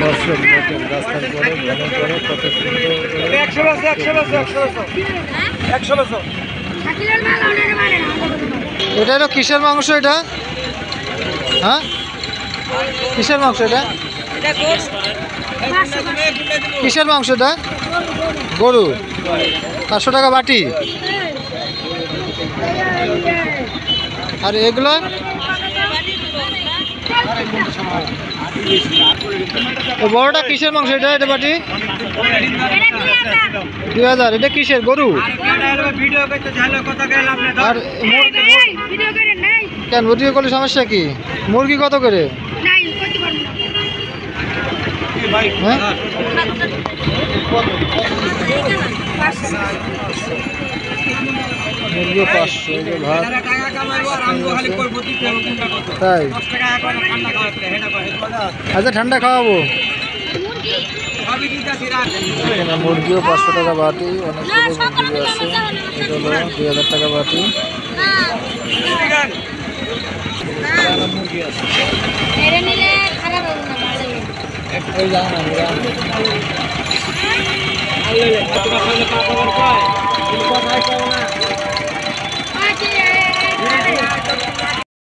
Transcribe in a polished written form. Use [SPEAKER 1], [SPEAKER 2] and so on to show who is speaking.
[SPEAKER 1] দর্শক দেখেন রাস্তার পরে ভ্রমণ করে কত সুন্দর। এটা হলো কিসের মাংস? এটা হ্যাঁ কিসের মাংস? এটা কিসের মাংস? এটা গরু। 500 টাকা বাটি। আর এগুলো বড়টা কিসের মাংস? এটা এটা বাটি 2000। এটা কিসের গরু? আর কেন ভিডিও করলে সমস্যা কি? মুরগি কত করে? হ্যাঁ মুরগি 500। ভাত তাই? আচ্ছা ঠান্ডা খাওয়াবো। মুরগিও 500 টাকা বাটি। অনেক মুরগি আছে। এটা হলো 2000 টাকা বাটি। মুরগি